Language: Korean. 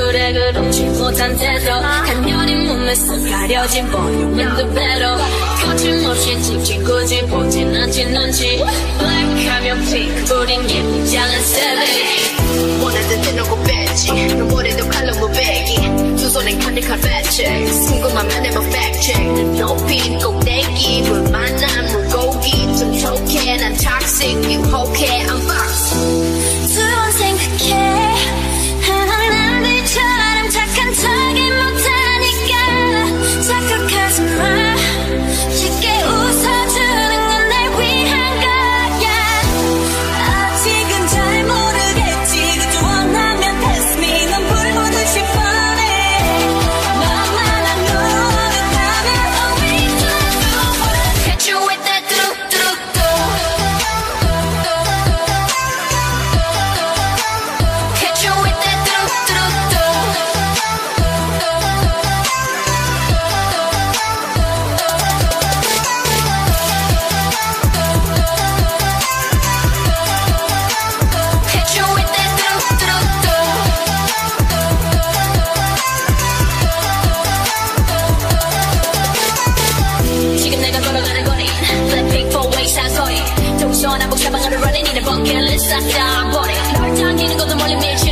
그래 그렇지 못한 태도 간녀린 몸에 쓱 가려진 볼륨은 두 배로 거침없이 찍지 굳이 보진 않지 눈치 Black하면 pink 우린 예쁘장한 savage 원하는 대놓고 뺐지 너무래도 칼로 무배기 두 손엔 카니칼 배치 궁금하면 해봐 fact check 높인 꼭대기 물 만난 물고기 좀 촉해 난 toxic 유혹해 I'm fox 두 번 생각해 난 남들처럼 착한 척이 못하니까 착각하지 마 쉽게 웃어주는 건 날 위한 거야 아직은 잘 모르겠지 그저 원하면 pass me 넌 불보듯이 뻔해 너만 안 노력하면 always do catch you with that do-do-do catch you with that do-do-do catch you with that do-do-do 지금 내가 걸어가는 거리 Blackpink four-way 사거리 동서남북 사방으로 running 이내 bucket list 싹 다 버려 널 당기는 것도 멀리 밀지